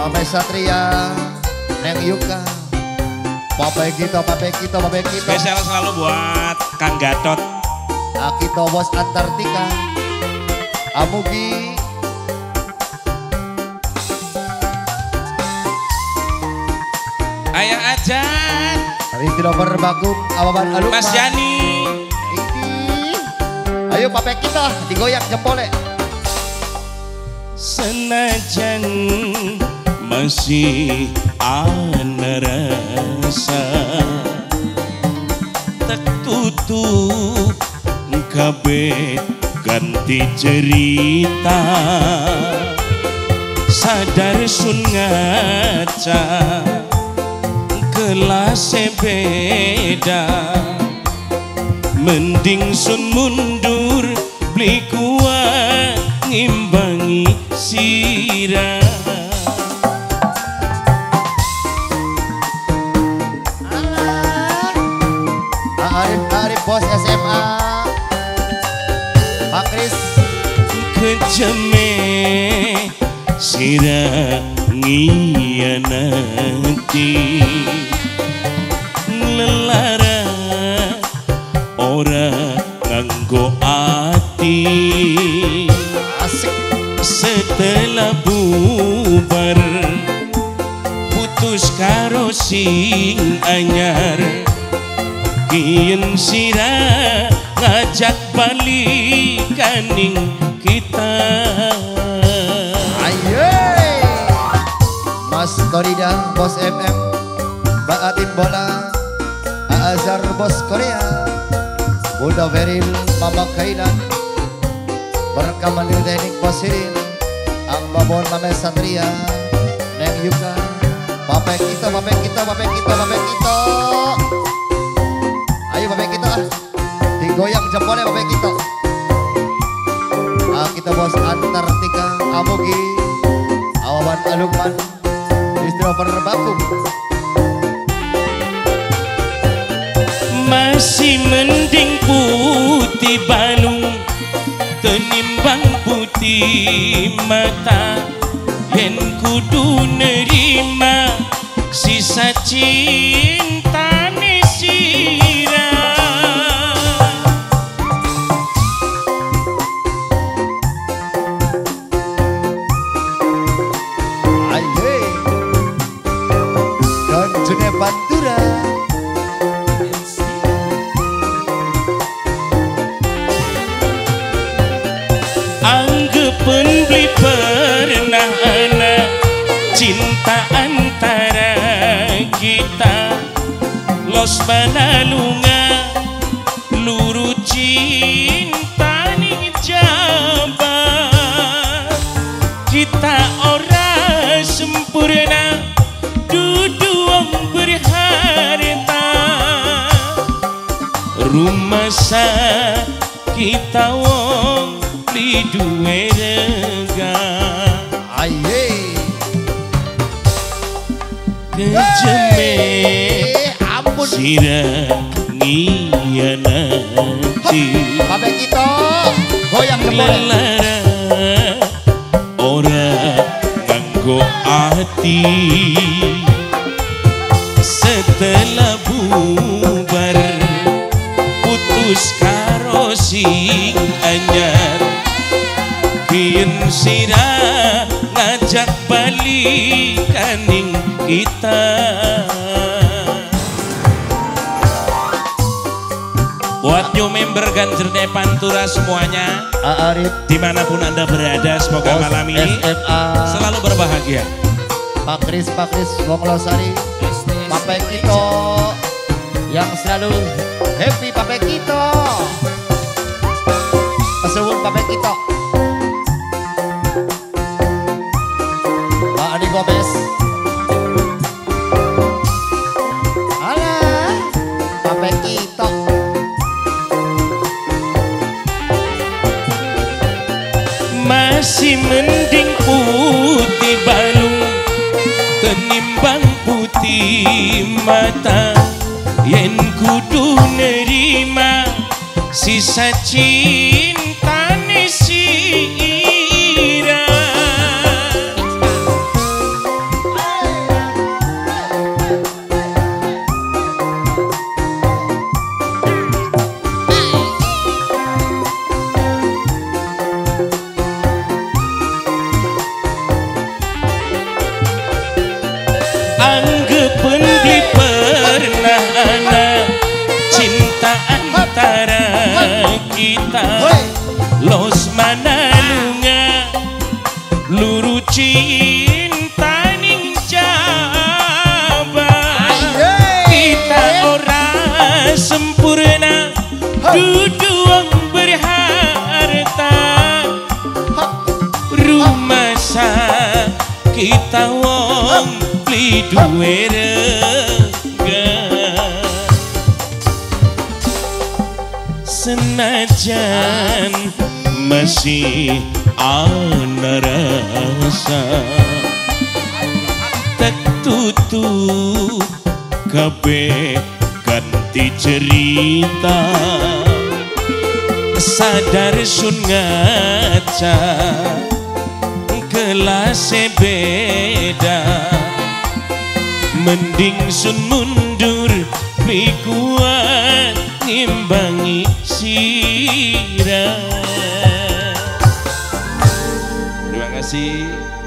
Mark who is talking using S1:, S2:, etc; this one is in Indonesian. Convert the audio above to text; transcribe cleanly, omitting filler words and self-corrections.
S1: Mame Satria, Neng Yuka, Pape kita.
S2: Spesial selalu buat Kang Gatot.
S1: Akito Bos Antartika, Amugi,
S2: Ayah Ajan,
S1: Rizky Lover Bagum, Awaban Alukman,
S2: Mas Yani.
S1: Ayo Pape kita digoyak jempolnya.
S2: Senajan masih ana rasa tak tutup kabeh ganti cerita sadar sun ngaca kelas beda mending sun mundur beli kuat ngimbangi sirah.
S1: Arif Bos SMA, Pak Kris
S2: Kejame sirah ngianati lelara ora nganggo ati.
S1: asik.
S2: Setelah bubar putus karo sing anyar kian sirah ngajak balikaning kita.
S1: Ayo Mas Korida Bos MM, Mbak Atin Bola, Azhar Bos Korea, Bunda Veril Mama Kailan, Berkamanir Teknik Bos Sirin, Ang Babon Mame Satria, Neng Yuka, Pape kita. Ayo Pape kita, digoyang jempolnya Pape kita. Kita Bos Antartika, Amugi, Awaban Alukman, Distrover Bakum.
S2: Masih mending putih balung tenimbang putih mata yen kudu nerima sisa cinta sirah.
S1: Aye, Don June Pantura,
S2: anggapan beli pernah ana cinta antara kita los banalunga luru cinta ning jabat kita ora sempurna dudu wong berharta rumah kita wong di duwe rega.
S1: aye,
S2: Kejeme
S1: ampun.
S2: sirah ngianati
S1: Pape kita, goyang jempolnya.
S2: lelara ora nganggo ati. Setelah bubar putus karo sing anyar biyen sirah ngajak balikaning kita. Buat new member Ganjerne Pantura semuanya
S1: Arif
S2: dimanapun anda berada, semoga
S1: Bos
S2: malam ini
S1: SMA,
S2: selalu berbahagia.
S1: Pak Kris Wong Losari, Pape kita yang selalu happy. Pape kita, pesuwun Pape kita. Pak Adi Gomez, alah Pape kita.
S2: Masih mending putih balung tenimbang putih mata yen kudu nerima sisa cinta sirah. anggepen di pernah ana cinta antara kita los mana lunga luru cinta ning jaba kita ora sempurna duduang berharta rumah kita wong li duwe rega senajan masih ana rasa tertutup kabeh ganti cerita sadar sun ngaca kelas beda mending sun mundur beli kuat ngimbangi sirah. Terima kasih.